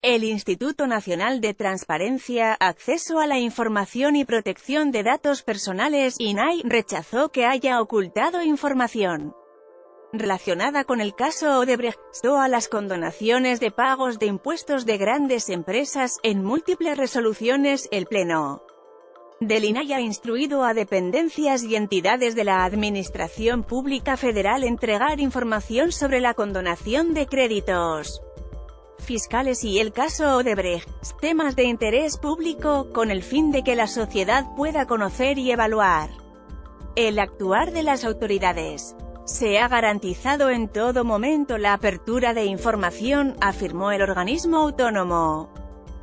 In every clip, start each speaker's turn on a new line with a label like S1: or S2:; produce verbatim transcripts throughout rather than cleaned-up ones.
S1: El Instituto Nacional de Transparencia, Acceso a la Información y Protección de Datos Personales, I N A I, rechazó que haya ocultado información relacionada con el caso Odebrecht, a las condonaciones de pagos de impuestos de grandes empresas. En múltiples resoluciones, el Pleno del I N A I ha instruido a dependencias y entidades de la Administración Pública Federal entregar información sobre la condonación de créditos fiscales y el caso Odebrecht, temas de interés público, con el fin de que la sociedad pueda conocer y evaluar el actuar de las autoridades. Se ha garantizado en todo momento la apertura de información, afirmó el organismo autónomo.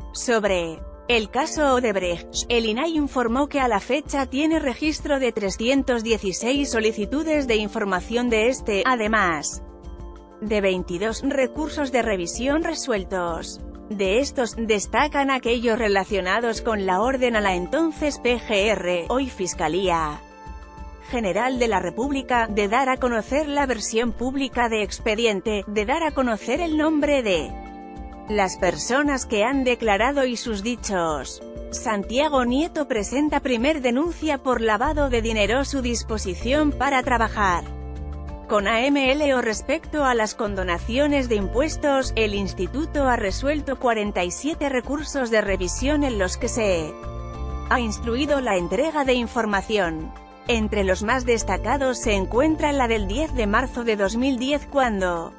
S1: Sobre el caso Odebrecht, el I N A I informó que a la fecha tiene registro de trescientas dieciséis solicitudes de información de este, además de veintidós recursos de revisión resueltos. De estos, destacan aquellos relacionados con la orden a la entonces P G R, hoy Fiscalía General de la República, de dar a conocer la versión pública de expediente, de dar a conocer el nombre de las personas que han declarado y sus dichos. Santiago Nieto presenta primer denuncia por lavado de dinero. Su disposición para trabajar con A M L o respecto a las condonaciones de impuestos. El instituto ha resuelto cuarenta y siete recursos de revisión en los que se ha instruido la entrega de información. Entre los más destacados se encuentra la del diez de marzo de dos mil diez, cuando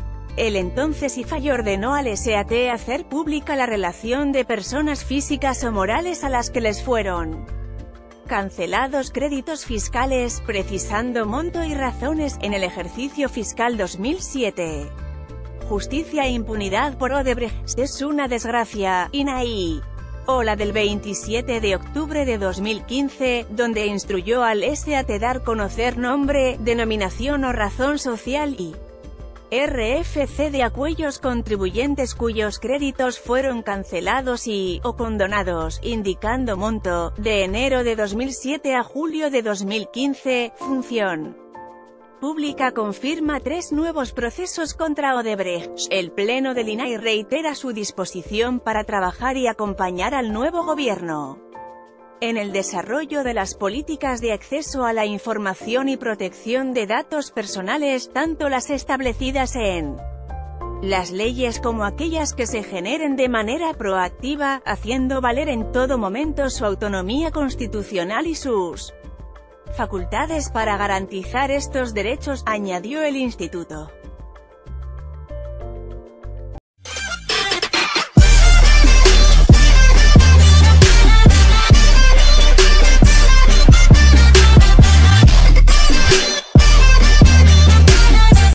S1: el entonces I F A I ordenó al S A T hacer pública la relación de personas físicas o morales a las que les fueron cancelados créditos fiscales, precisando monto y razones. En el ejercicio fiscal dos mil siete. Justicia e impunidad por Odebrecht, es una desgracia, I N A I. O la del veintisiete de octubre de dos mil quince, donde instruyó al S A T dar conocer nombre, denominación o razón social y R F C de aquellos contribuyentes cuyos créditos fueron cancelados y, o condonados, indicando monto, de enero de dos mil siete a julio de dos mil quince, función pública confirma tres nuevos procesos contra Odebrecht. El Pleno del I N A I reitera su disposición para trabajar y acompañar al nuevo gobierno en el desarrollo de las políticas de acceso a la información y protección de datos personales, tanto las establecidas en las leyes como aquellas que se generen de manera proactiva, haciendo valer en todo momento su autonomía constitucional y sus facultades para garantizar estos derechos, añadió el instituto.